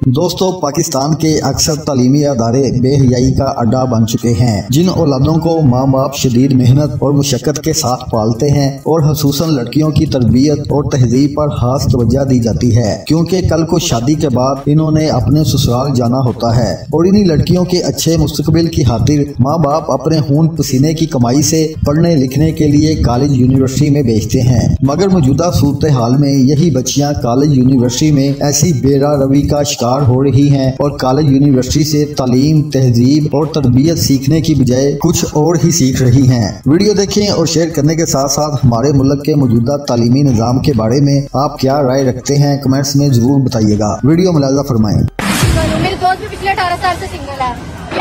दोस्तों, पाकिस्तान के अक्सर तालीमी अदारे बेहयाई का अड्डा बन चुके हैं। जिन औलादों को माँ बाप शदीद मेहनत और मुशक्कत के साथ पालते हैं और खसूसन लड़कियों की तरबियत और तहजीब पर खास तवज्जो दी जाती है, क्योंकि कल को शादी के बाद इन्होंने अपने ससुराल जाना होता है और इन्हीं लड़कियों के अच्छे मुस्तकबिल की खातिर माँ बाप अपने खून पसीने की कमाई से पढ़ने लिखने के लिए कॉलेज यूनिवर्सिटी में भेजते हैं। मगर मौजूदा सूरत हाल में यही बच्चियाँ कॉलेज यूनिवर्सिटी में ऐसी बेरा रवि का शिकार हो रही हैं और कॉलेज यूनिवर्सिटी से तालीम, तहजीब और तरबियत सीखने की बजाय कुछ और ही सीख रही हैं। वीडियो देखें और शेयर करने के साथ साथ हमारे मुल्क के मौजूदा तालीमी निज़ाम के बारे में आप क्या राय रखते हैं, कमेंट्स में जरूर बताइएगा। वीडियो मुलाज़ा फरमाएं। मेरे दोस्त भी पिछले 18 साल से सिंगल है,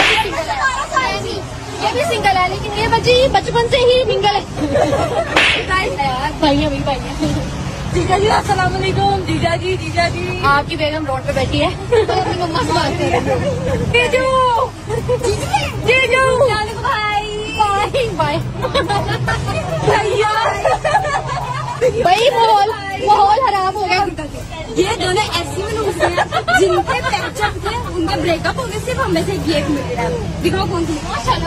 ये भी सिंगल है, लेकिन ये बच्ची बचपन से ही सिंगल है। भाई जीजा जी अस्सलाम वालेकुम। जीजा जी आपकी बेगम रोड पे बैठी है, तो अपनी मम्मा से बात कर रही है। जीजू बाय भाई माहौल खराब हो गया। ये दोनों ऐसी मनूस हैं जिनके पैचअप थे, उनके ब्रेकअप हो गए, सिर्फ हमें से एक मिल रहा है। दिखाओ कौन सी।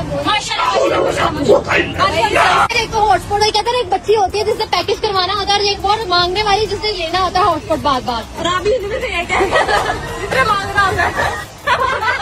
एक तो हॉटस्पॉट कहते हैं, एक बच्ची होती है जिससे पैकेज करवाना होता है और एक और मांगने वाली जिससे लेना होता है हॉटस्पॉट बार बार। और आप भी मांगना होता है।